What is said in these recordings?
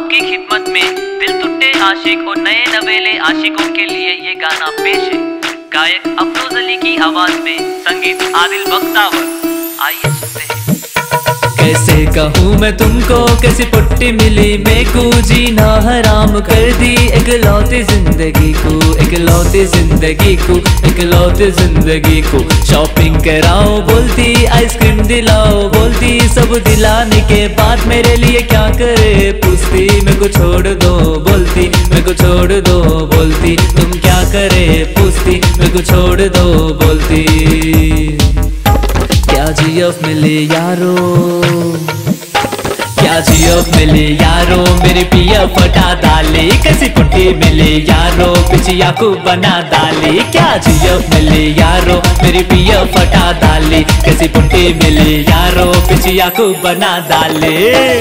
आपकी खिदमत में दिल टूटे आशिक और नए नवेले आशिकों के लिए ये गाना पेश है। गायक अफरोज अली की आवाज में, संगीत आदिल बख्तावर। आइए सुनते हैं। कैसे कहूँ मैं तुमको कैसी पुट्टी मिली मेको, जीना हराम कर दी इकलौती जिंदगी को, इकलौती जिंदगी को, इकलौती जिंदगी को। शॉपिंग कराओ बोलती, आइसक्रीम दिलाओ बोलती, सब दिलाने के बाद मेरे लिए क्या करे पूछती। मेरे को छोड़ दो बोलती, मेरे को छोड़ दो बोलती, तुम क्या करे पूछती, मेरे को छोड़ दो बोलती। क्या जीएफ मिले यारो, क्या जीएफ मिले यारो, मेरी पिया फटा डाली। कैसी पुट्टी मिले यारो, पिचिया को बना डाली। क्या जीएफ मिले यारो, मेरी पिया फटा डाली। कैसी पुट्टी मिले यारो, पिचिया को बना डाली।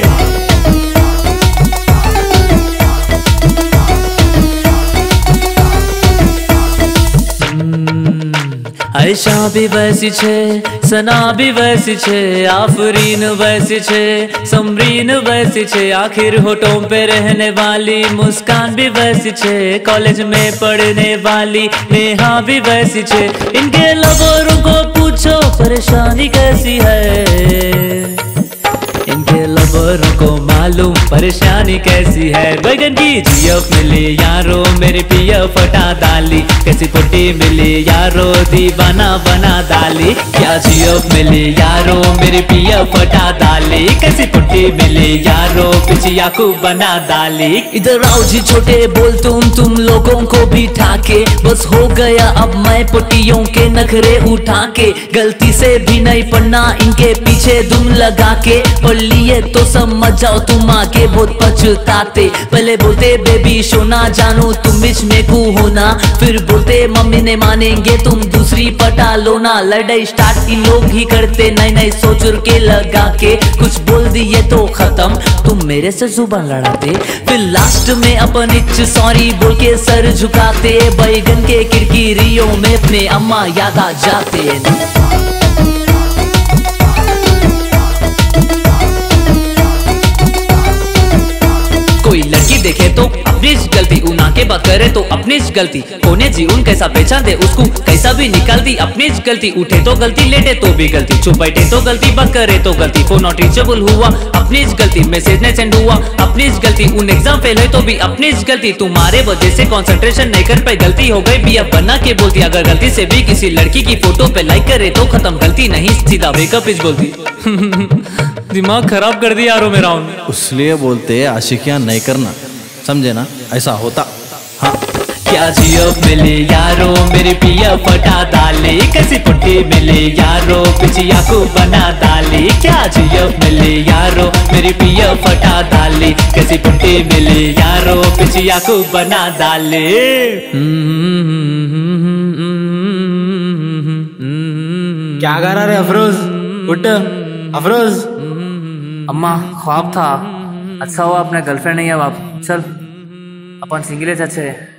आयशा भी वैसी छे, सना भी वैसी छे, आफरीन वैसी छे, समरीन वैसी छे, आखिर होठों पे रहने वाली मुस्कान भी वैसी छे, कॉलेज में पढ़ने वाली नेहा भी वैसी छे। इनके लवर्स को पूछो परेशानी कैसी है, इनके लवर्स को मालूम परेशानी कैसी है। बैगन की जीएफ मिली यारो, मेरी पिया फटा डाली। कैसी पुट्टी मिली यारो, दीवाना बना डाली। क्या जीएफ मिली यारो, मेरी पिया फटा डाली। कैसी पुट्टी मिली यारो, पिचिया को बना डाली। इधर आओ जी छोटे बोल तुम लोगों को भी ठाके, बस हो गया अब मैं पुट्टियों के नखरे उठा के। गलती से भी नहीं पढ़ना इनके पीछे दुम लगा के, पढ़ लिए तो समझ जाओ तुम आगे बहुत पछताते। पहले बोलते बेबी सोना जानू तुम बीच में को होना, फिर बोलते मम्मी ने मानेंगे तुम दूसरी पटा लो ना। लड़ाई स्टार्ट इन लोग ही करते नई नई सोच के लगा के, कुछ बोल दिए तो खत्म तुम मेरे से जुबान लड़ाते। फिर लास्ट में अपन इच सॉरी बोल के सर झुकाते। बैगन के किरकिरियों में अपने अम्मा याद आ जाते। कोई लड़की देखे तो अपनी गलती, उना के बात करे तो अपनी गलती, कोने जी उन कैसा पहचान दे उसको कैसा भी निकाल दी अपनी गलती। उठे तो गलती, लेटे तो भी गलती, चुप बैठे तो गलती, बात करे तो गलती, फोन नॉट रीचेबल हुआ अपनी गलती, मैसेज नहीं सेंड हुआ अपनी गलती, उन एग्जाम फेल है तो भी अपनी गलती। तुम्हारे वजह से कंसंट्रेशन नहीं कर पाई, गलती हो गई भी अब बना के बोलती। अगर गलती से भी किसी लड़की की फोटो पे लाइक करे तो खत्म, गलती नहीं सीधा ब्रेकअप इज बोलती। दिमाग खराब कर दिया यारो मेरा। इसलिए बोलते आशिकियां नहीं करना, समझे ना, ऐसा होता। हाँ। क्या जीएफ मिले यारो, मेरी पिया फटा डाली। कैसी पुट्टी मिले यारो, पिचिया को बना डाली। क्या जीएफ मिले यारो, मेरी पिया फटा डाली। कैसी पुट्टी मिले यारो, पिचिया को बना डाली। क्या कर रहा रे अफरोज, उठ अफरोज। अम्मा ख्वाब था, अच्छा हुआ अपने गर्लफ्रेंड नहीं है। अब चल अपन सिंगल अच्छे।